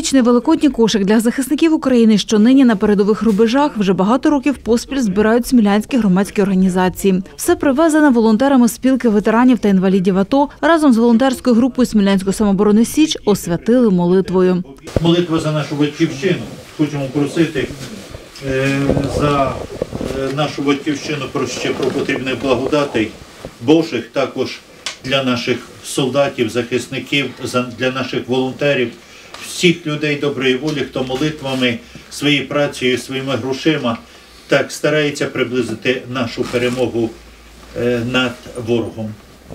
Цьогорічний великодній кошик для захисників України, що нині на передових рубежах, вже багато років поспіль збирають смілянські громадські організації. Все привезене волонтерами спілки ветеранів та інвалідів АТО разом з волонтерською групою Смілянської самооборони «Січ» освятили молитвою. Молитва за нашу батьківщину. Хочемо просити за нашу батьківщину про потрібних благодатей Божих, також для наших солдатів, захисників, для наших волонтерів, всіх людей доброї волі, хто молитвами, своєю працею, своїми грошима так старається приблизити нашу перемогу над ворогом.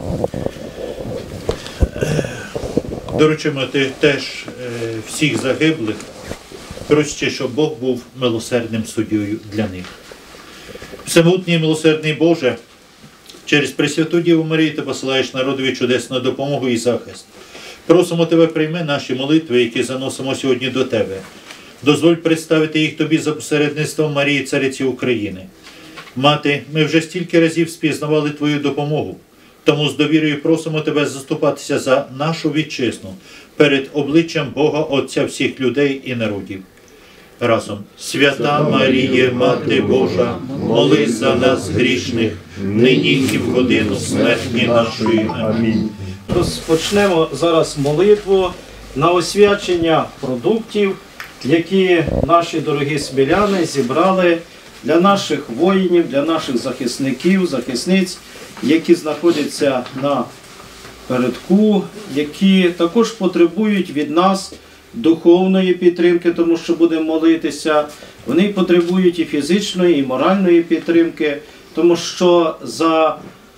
Доручимо теж всіх загиблих, проще, щоб Бог був милосердним суддею для них. Всемогутній милосердний Боже, через Пресвяту Діву Марію ти посилаєш народові чудесну допомогу і захист. Просимо Тебе, прийми наші молитви, які заносимо сьогодні до Тебе. Дозволь представити їх Тобі за посередництвом Марії, Цариці України. Мати, ми вже стільки разів спізнавали Твою допомогу, тому з довірою просимо Тебе заступатися за нашу вітчизну перед обличчям Бога, Отця всіх людей і народів. Разом. Свята Марія, Мати Божа, молись за нас грішних, нині і в годину смерті нашої. Амінь. Розпочнемо зараз молитву на освячення продуктів, які наші дорогі сміляни зібрали для наших воїнів, для наших захисників, захисниць, які знаходяться на передку, які також потребують від нас духовної підтримки, тому що будемо молитися. Вони потребують і фізичної, і моральної підтримки, тому що за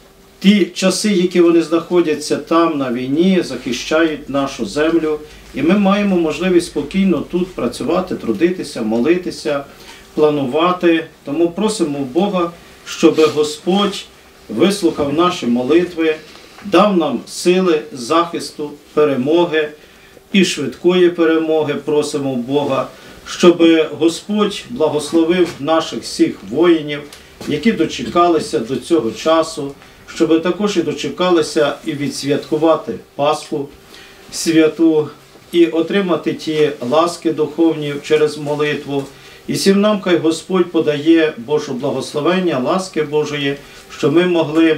ті часи, які вони знаходяться там на війні, захищають нашу землю. І ми маємо можливість спокійно тут працювати, трудитися, молитися, планувати. Тому просимо Бога, щоб Господь вислухав наші молитви, дав нам сили захисту, перемоги і швидкої перемоги. Просимо Бога, щоб Господь благословив наших всіх воїнів, які дочекалися до цього часу, щоб також і дочекалися і відсвяткувати Пасху святу, і отримати ті ласки духовні через молитву. І всім нам хай Господь подає Божу благословення, ласки Божої, щоб ми могли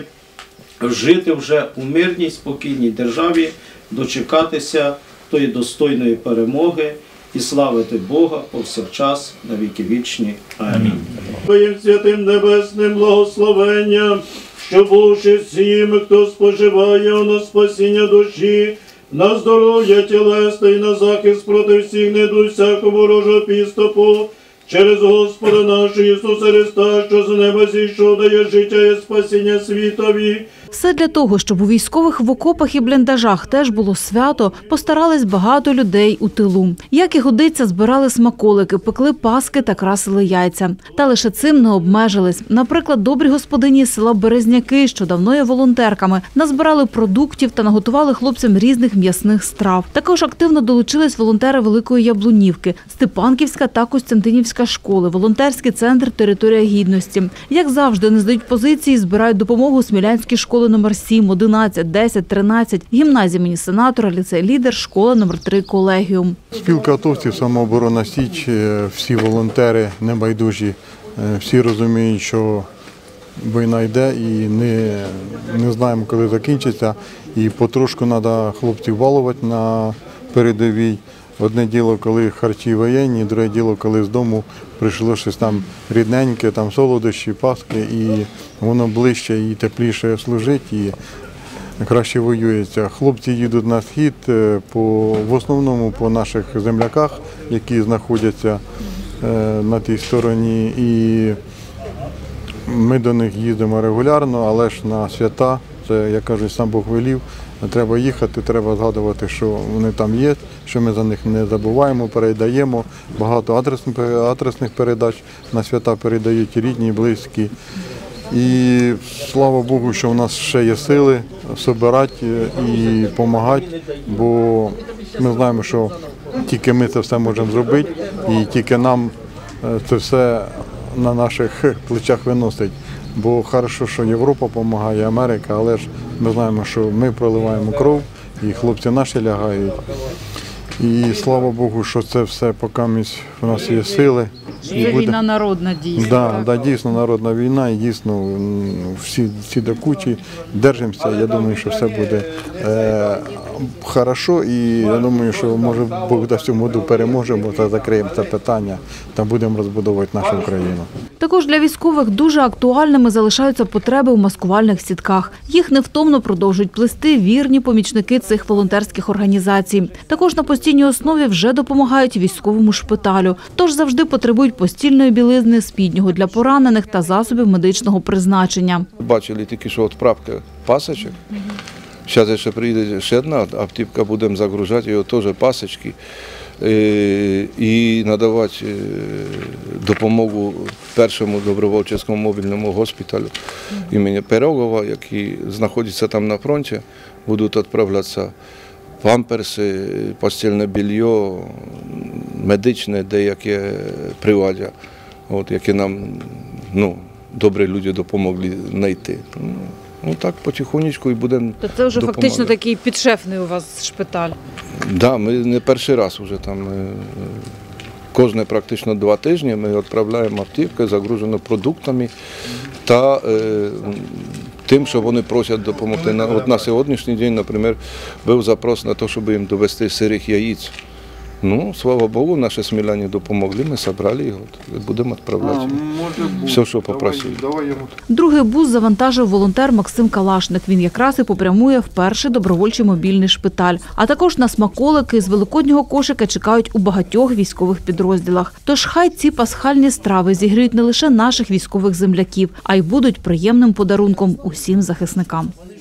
жити вже у мирній, спокійній державі, дочекатися тої достойної перемоги і славити Бога повсякчас на віки вічні. Амінь. Твоїм святим небесним благословенням, що бувши всім, хто споживає на спасіння душі, на здоров'я тілесне і на захист проти всіх недуг всякого ворожого підступу, через Господа нашого Ісуса Христа, що з неба зійшов, дає життя і спасіння світові. Все для того, щоб у військових в окопах і бліндажах теж було свято, постарались багато людей у тилу. Як і годиться, збирали смаколики, пекли паски та красили яйця. Та лише цим не обмежились. Наприклад, добрі господині з села Березняки, що давно є волонтерками, назбирали продуктів та наготували хлопцям різних м'ясних страв. Також активно долучились волонтери Великої Яблунівки, Степанківська та Костянтинівська школи, волонтерський центр «Територія гідності». Як завжди, не здають позиції, збирають допомогу смілянські школи номер 7, 11, 10, 13, гімназія імені Сенатора, ліцей «Лідер», школа номер 3 «Колегіум». Спілка атовців, самооборона «Січ», всі волонтери небайдужі, всі розуміють, що війна йде і не знаємо, коли закінчиться. І потрошку треба хлопців балувати на передовій. Одне діло, коли харчі воєнні, друге діло, коли з дому прийшло щось там рідненьке, там солодощі, паски, і воно ближче і тепліше служить, і краще воюється. Хлопці їдуть на схід, в основному по наших земляках, які знаходяться на тій стороні, і ми до них їздимо регулярно, але ж на свята, це, як кажуть, сам Бог велів. Треба їхати, треба згадувати, що вони там є, що ми за них не забуваємо, передаємо. Багато адресних передач на свята передають рідні, близькі. І слава Богу, що в нас ще є сили збирати і допомагати, бо ми знаємо, що тільки ми це все можемо зробити і тільки нам це все на наших плечах виносить. Бо хорошо, що Європа допомагає, Америка, але ж ми знаємо, що ми проливаємо кров, і хлопці наші лягають. І слава Богу, що це все поки у нас є сили. Це війна народна дійсно. Да, дійсно народна війна, і дійсно всі до кучі держимося. Я думаю, що все буде хорошо, і я думаю, що може Бог дасть в цьому году переможемо та закриємо це питання та будемо розбудовувати нашу Україну. Також для військових дуже актуальними залишаються потреби у маскувальних сітках. Їх невтомно продовжують плести вірні помічники цих волонтерських організацій. Також на постійній основі вже допомагають військовому шпиталю. Тож завжди потребують постільної білизни, спіднього для поранених та засобів медичного призначення. Бачили тільки, що відправка пасочок. Зараз ще приїде ще одна автівка, будемо загружати його теж пасочки і надавати допомогу першому добровольчому мобільному госпіталю імені Пирогова, який знаходиться там на фронті, будуть відправлятися памперси, постільне белье, медичне деяке приладдя, які нам добрі люди допомогли знайти. Так потихонечку і будемо То це вже допомагати. фактично такий підшефний у вас шпиталь. Так, ми не перший раз вже там. Кожні практично 2 тижні ми відправляємо автівки, загружені продуктами та тим, що вони просять допомогти. От на сьогоднішній день, наприклад, був запрос на те, щоб їм довести сирих яєць. Слава Богу, наші сміляни допомогли, ми зібрали його, будемо відправляти. Все, що попросили. Другий бус завантажив волонтер Максим Калашник. Він якраз і попрямує в перший добровольчий мобільний шпиталь. А також на смаколики з великоднього кошика чекають у багатьох військових підрозділах. Тож хай ці пасхальні страви зігріють не лише наших військових земляків, а й будуть приємним подарунком усім захисникам.